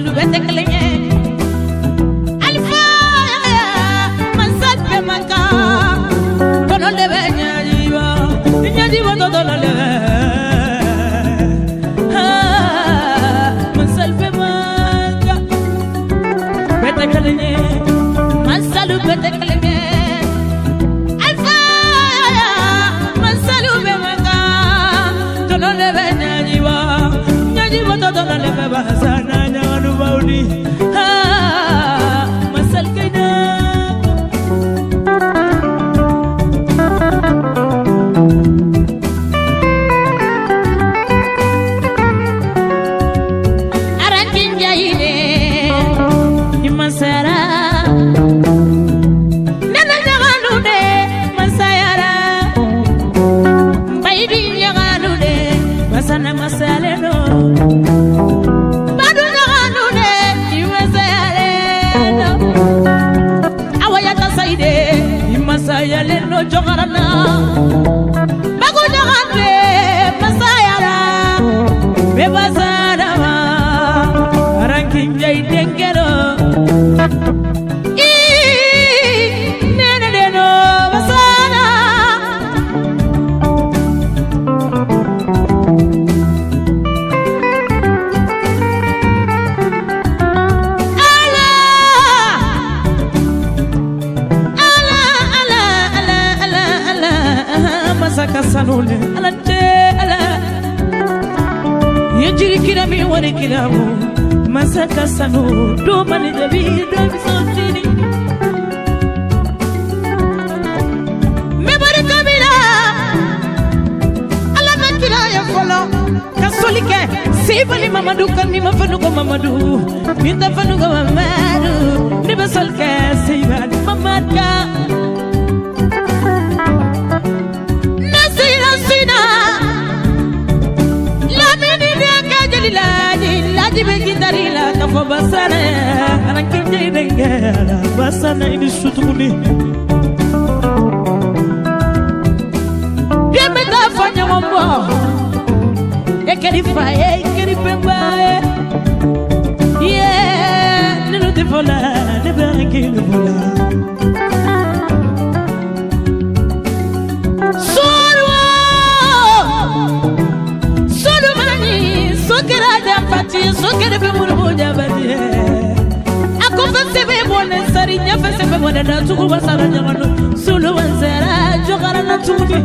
masalu beteklenye alfa masat be maka kono le benya jiba nya jiba to le masal be maka beteklenye masalu beteklenye alfa masalu be maka kono le benya jiba todo le babasana nyanu baudi ha masal kaina arankin jaine imasara nana nyanu de masayara baidi nyanu de masana masaleno masayale no jogarana bago jogande masayara bebasara ranking jay dengero nene de no basara masaka sanule alante ala yejiri kirami wori kiramu masaka sanu do mani debi do bisotini mebari kamila ala makira ya folo kasolike sibali mamadu kanni mafanugo mamadu minta fanugo mamadu nibasolke sibali mamadka laji begi darila kafo basana arankin jidengala basana ini sutuni deme da fanya mambo ekeri faye ekeri pembaye nenu te vola ne bangi ne vola sokere be murbo jabadi akofa sebe bone sari nyafa sebe bone da tugu basara nyano sulu wanzara jogara na tugu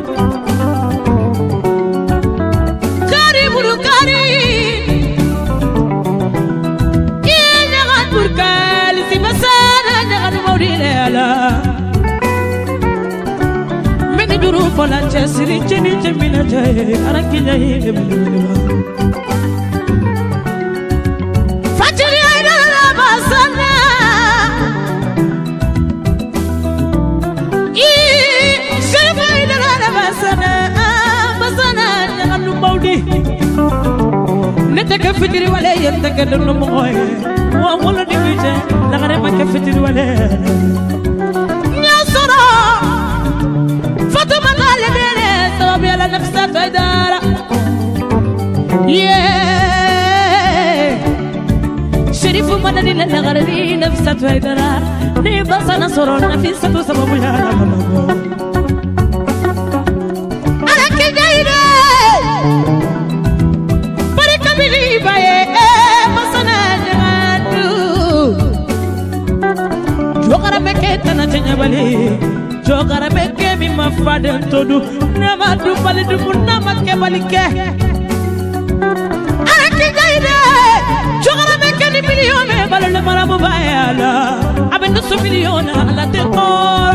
kari muru kari nyaga burkal si basara nyaga mawdile ala meni duru fola chesiri cheni chemina jay arakinya ile mulwa nete ke fitiri wale yente ke dunu moye wa wala dibije la gare ma ke fitiri wale nyasoro fatuma gale dele sababu ala nafsa fadara sherifu madani la gare ni nafsa fadara ni basana soro nafisa to sababu ya mamago ala ke jaide jogara meke tana tenya bali jogara meke mi mafade todu nama du bali du nama ke bali ke ake gaide jogara meke ni million me balo le marabu bayala abendo su million ala te ko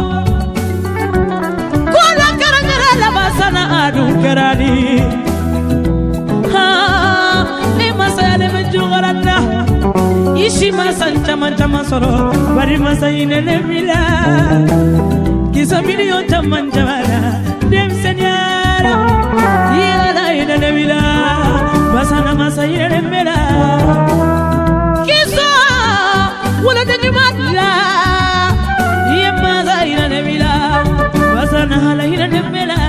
la karangara la basana adu karani ha e masale me jogara na ishi masanta mantama soro bari masayine le mila kisa million tamanjala dem senyara yala ine le mila basana masayine le mila kisa wala de madla yema zaina le mila basana hala ine le mila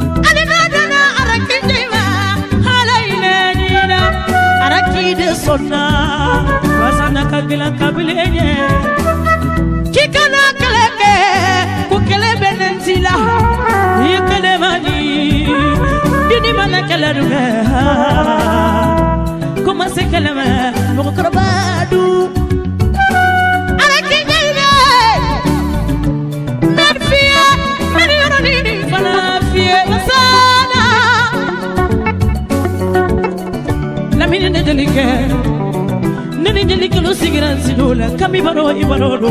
alena dana arakinjima hala ine nina arakide sonna basana basana kagila kabilenye kikana keleke kukele benentila yikele mani dini mana kelerume kuma se keleme mokrabadu arakinye merfia merionini fana fie basana lamine nedelike nini jelike lo sigiran sidula kami baro ibaro do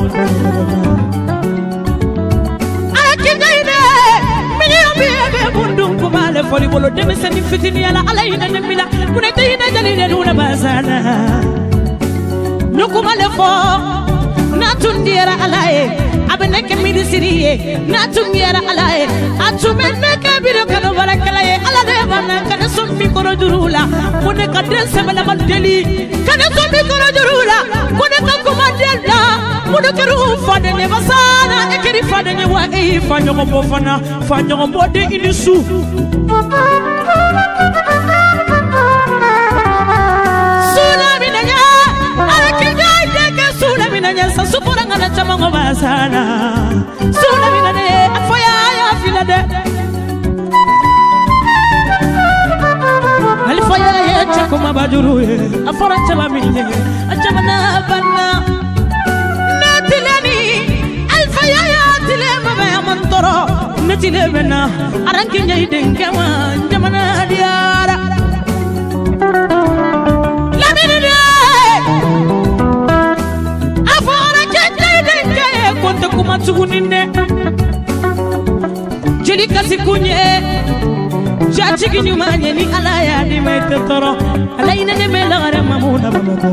arakinye bebe bundum kumale foli bolo demeseni fitini ala alayna nemila kunete hina jalile duna basana nukumale fo natundira alaye abeneke midisiriye natundira alaye atumeneke bido kano barakalaye ala de bana kana sommi kono jurula kuneka dense bala mandeli kana sommi kono jurula kuneka kumadela kuneka rufade ne basana ekeri fade ne wa e fanyo ko fana fanyo ko de inisu sula minanya alakija deke sula minanya sa supuranga na chama ngo basana sula minane afoya ya filade alfoya ye chakuma bajuru ye afora chama minye achama na banna natilani alfoya ya tilema ba mantoro natile bena arankinya idenge wa jamana diara lamine afora kete idenge konta kuma tuguninde jeli kasikunye jachi kinyumanye ni alaya di metetoro alayna ne melagare mamuna bamako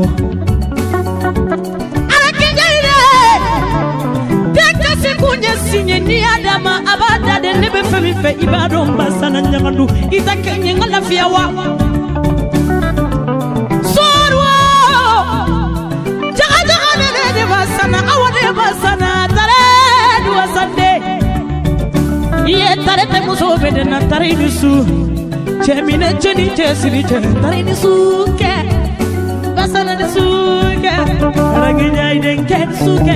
arakinjaire dekasi kunye sinye ni adama abada de nebe femi fe ibado mbasana nyangandu itakenye ngalafia wa sorwa jaga de basana awade basana tare duasande ye tare te muso bede na tare dusu chemine cheni chesiri chen tare dusu ke basana dusu ke raginya idenke dusu ke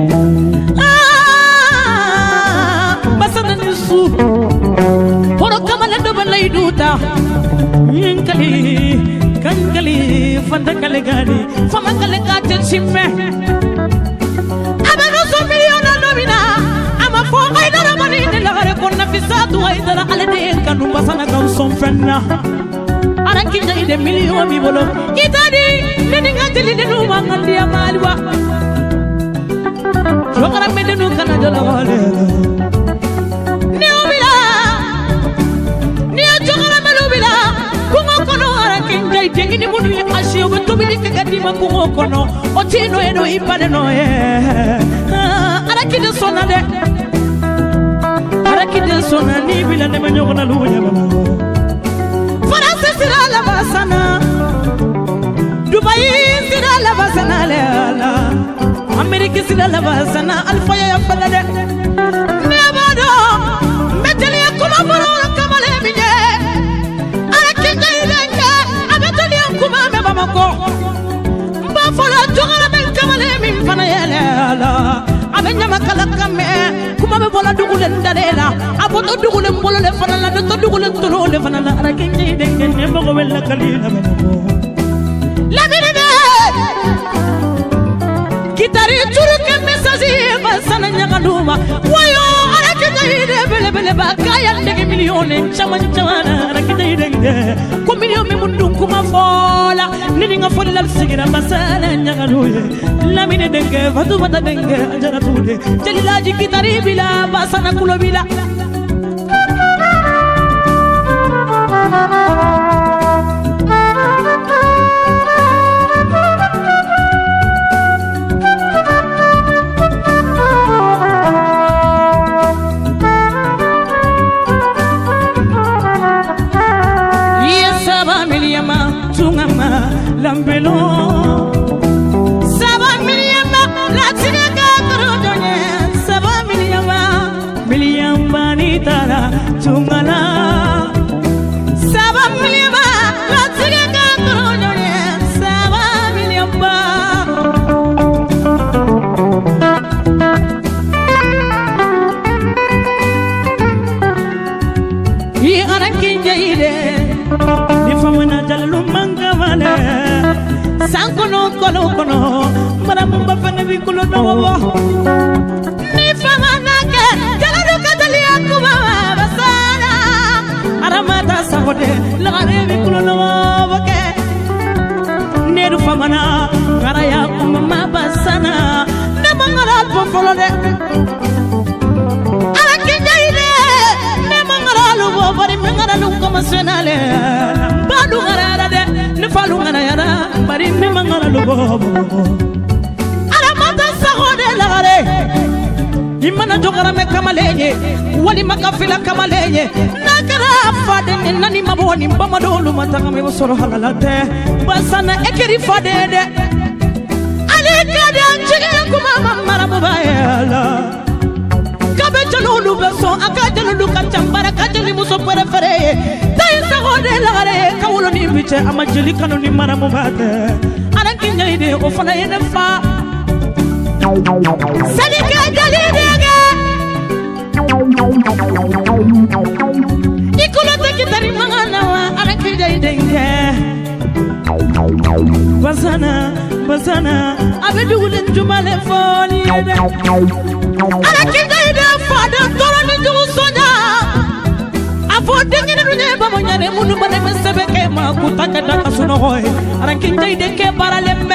basana dusu poro kamala do balai duta yinkali kankali fanda kale gadi fama kale gaten simme abano so miliona nomina ama fo ay dara mani ne lagare kon nafisatu ay dara ale de kanu basana kan son fenna arakinja ide milion mi bolo itadi nini ngatili de numa ngandi amalwa jogara medenu kana de lagale ne obila ne jogara melubila kungo kono arakinja ide ni munu ashiyo betobili kagadi makungo kono otino eno ipade no arakide sonade arakide sonani bila ne manyogo na luya bana France sira la basana Dubai sira la basana la America sira la basana alfa ya falade nebado meteli kuma boro kamale minye arakide ilenga ameteli kuma me bamako mba fola jogara ben kamale min fana yela abenya makala kame kuma be bola dugule ndarela aboto dugule mbolo le fana la to dugule tolo le fana la arakinje denge ne mako wella kalila mako la miride kitari turu ke message basana nyagaluma wayo arakinje de bele bakaya ndege milione chaman chawana arakinje denge ko milion me mundum kuma fola nini nga fola la sigira basana nyagaluye la mine denge fatu bata denge ajara tude jelilaji kitari bila basana kulo bila lambelo saba miliyama la tiraka korodonye saba miliyama ni tara tungala saba miliyama la tiraka korodonye saba kolo kono mara mumba fene bi kulo no wa ni fama nake jaladu katalia kuma basana aramata sakode lagare bi kulo no wa ke nedu fama na karaya kuma basana ne mangala po folo de ala kinjaide ne mangala lu bo bari mangala lu kuma senale balu garara de ne falu ngana yara bari me mangala lu bo ala mata sakode lagare imana jogara me kamalenye wali makafila kamalenye nakara fade nani maboni bamadolu matanga me soro halalate basana ekeri fade de ale kada chige kuma mara mubayala kabe jalulu beso akajalulu kachambara kajali muso prefere tay sakode lagare kawlo ni biche amajeli kanu ni mara mubate aranki nyaide o fana yene fa Salika jalidege Ikulo tekitari mangana wa arakija idenge Basana abedu ulen jumale foni arakija ide fada toro ni jugu soja Afo dengine dunye bamonyane munu bane mesebeke makutaka daka suno hoy arakija ide ke baralembe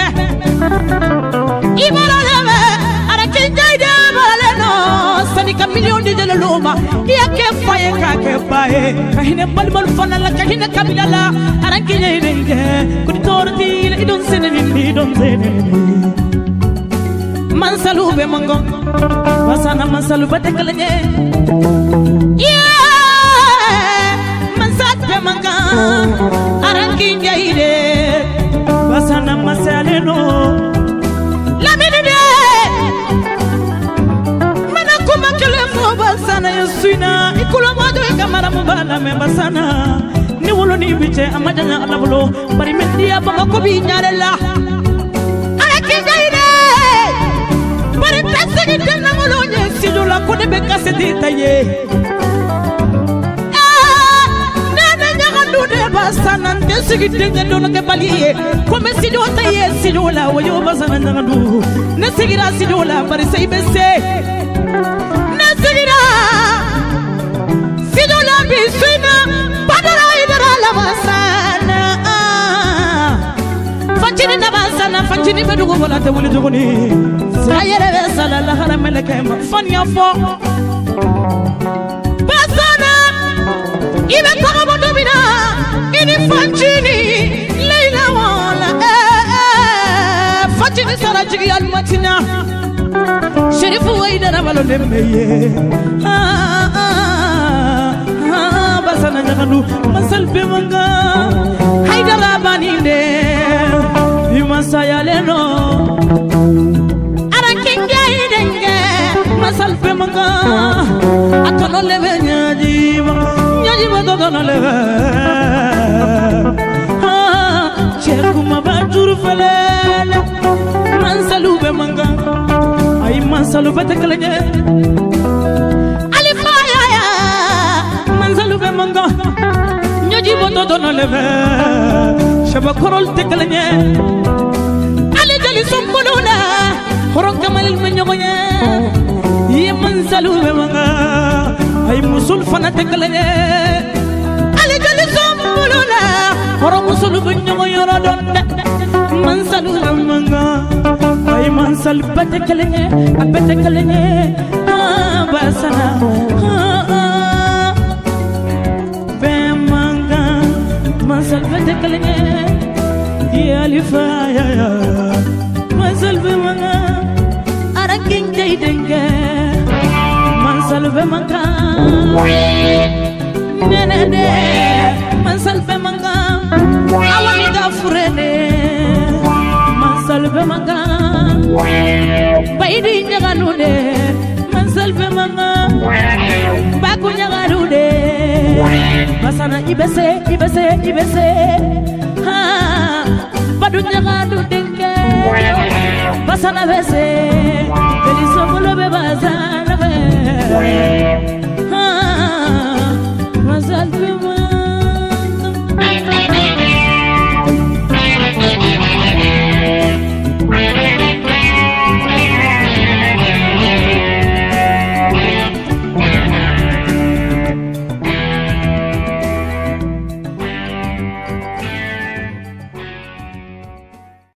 Ibaraleme arakija baleno sanika million de loma yake faye kake bae kahine balmal fanala kahine kamila arakija idenge kuditorti idon seneni idon seneni mansalu be mango basana mansalu batekalanye mansat be manga arakija ide basana masaleno Basana yasuna ikulo mado kamara mubala me basana ni wolo ni biche amajanya alabulo bari mendia banga ko bi nyarela ala kinjaide bari tasigi tenna ngolo nye sidula ko de be kaseti taye nana nyaga dude basana tasigi tenga dono ke baliye ko me sido taye sidula wayo basana nyaga du ne sigira sidula bari sai bese Sidola bisina padara idara la basana Fajini na basana fajini bedugo wala te wuli jogoni Sayere sala la haramele kema fanya fo Basana ibe kama domina ini fajini leila wala fajini sara jigi al matina Sherifu waidara malo lemeye Basana nyakanu masal bemanga haidara baninde yumasaya leno arakinga idenge masal bemanga akano leve nyaji badono leve cheku mabajuru falele mansalu bemanga ay mansalu batakalanye Manga nyaji boto dono leve shaba korol tekalanye ale jali sombuluna horon kamal menyoye ye mansalu manga ay musul fana tekalanye ale jali sombuluna horon musul menyoye rodonde mansalu manga ay mansal batekalanye abetekalanye basana Masal batekalanye yalifaya Masal bemanga araking jaidenge Masal bemanga nenene Masal bemanga awani gafurene Masal bemanga baidi nyaganude Masal bemanga baku nyaganude Basana ibese ha badunya gadu denke basana bese beliso bolo be basana be